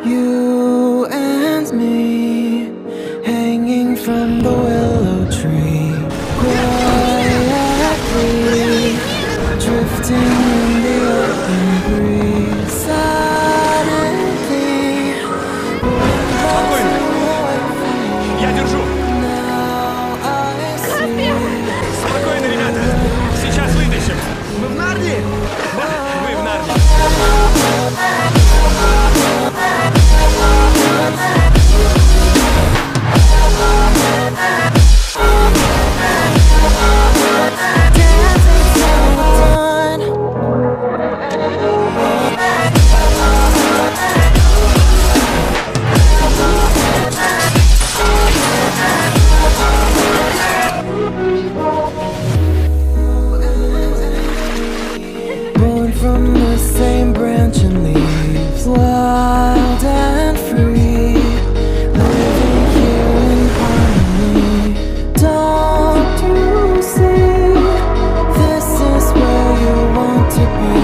You and me, hanging from the willow tree, quietly drifting in the open breeze. Suddenly, Спокойно. Я держу. now I see. Спокойно, ребята. Сейчас вытащим. Мы в Нарнии? Да, мы в Нарнии. Born from the same branch and leaves, wild and free, living here in harmony. Don't you see? This is where you want to be.